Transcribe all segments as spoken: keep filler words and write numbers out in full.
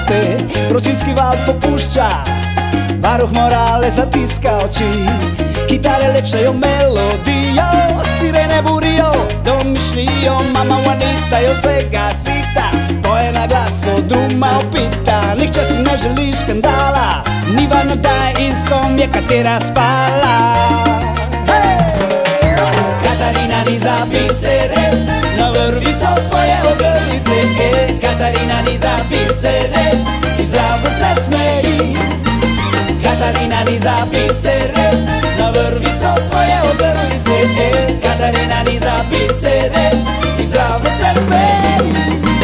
zlaté, pročinski val popušča, varuch morále zatiska oči. Kitare lepšejo melodijo, sirene burijo, domišljijo, mama Juanita jo sega sita, poje na glas od druma opita. Nihče si ne želi škandala, ni varno kdaj in s kom je katera spala. Katarina niza bisere, na vrvico svoje ogrlice. Katarina niza bisere, i zdravo se smeji. Katarina niza bisere, na vrvico svoje ogrlice. Katarina niza bisere, i zdravo se smeji.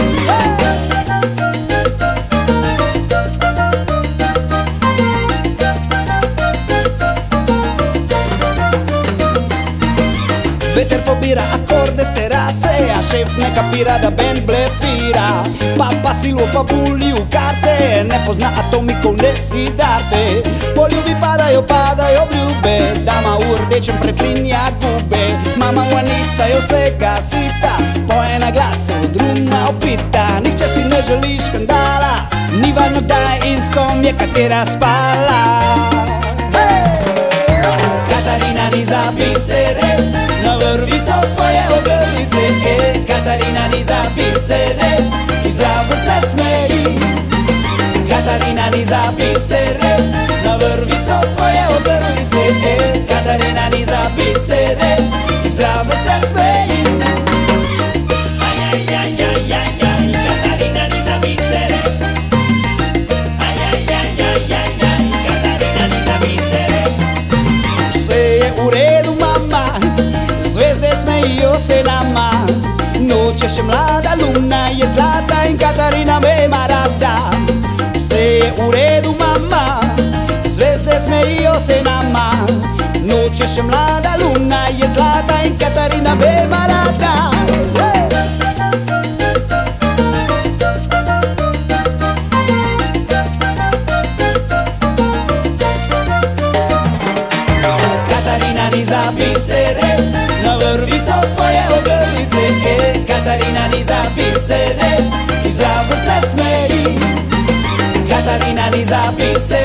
Veter pobira akorde s terase, a šef ne kapira da band blefira. Papa silu fabuli u karte, ne pozna atomikov, ne si darte. Poljubi padajo, padajo obljube, dama u rdečem preklinja gube. Mama Juanita jo sega sita, poje na glas od druma opita. Nihče si ne želi škandala, ni varno kdaj in s kom je katera spala. Katarina niza bisere, na vrvico svoje ogrlice. Katarina niza bisere, i zdravo se smeji. Katarina niza bisere, na vrvico svoje ogrlice. Katarina niza bisere, i zdravo se smeji. Katarina niza bisere, Katarina niza bisere. Vse je u redu, mama, zvezde smejijo se nama. Noč je še mlada, luna je zlata in Katarina me ima rada. Vse je u redu, mama, zvezde smejijo se nama. Noč je še mlada, luna je zlata in Katarina me ima rada. Katarina niza bisere, na vrvico svoje ogrlice. Katarina niza bisere, i zdravo se smeji. Katarina niza bisere.